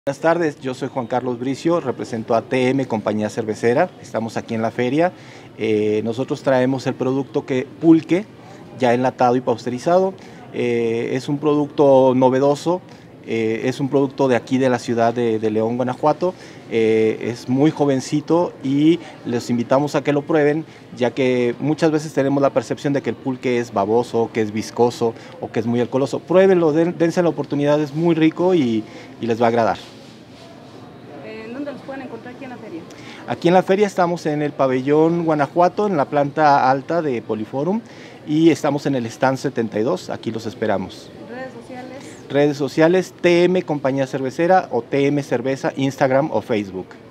Buenas tardes, yo soy Juan Carlos Bricio, represento a TM Compañía Cervecera, estamos aquí en la feria. Nosotros traemos el producto pulque, ya enlatado y pasteurizado. Es un producto novedoso, es un producto de aquí de la ciudad de León, Guanajuato. Es muy jovencito y les invitamos a que lo prueben, ya que muchas veces tenemos la percepción de que el pulque es baboso, que es viscoso o que es muy alcoholoso. Pruébenlo, dense la oportunidad, es muy rico y les va a agradar. ¿Dónde los pueden encontrar aquí en la feria? Aquí en la feria estamos en el pabellón Guanajuato, en la planta alta de Poliforum, y estamos en el stand 72, aquí los esperamos. ¿Redes sociales? Redes sociales, TM Compañía Cervecera o TM Cerveza, Instagram o Facebook.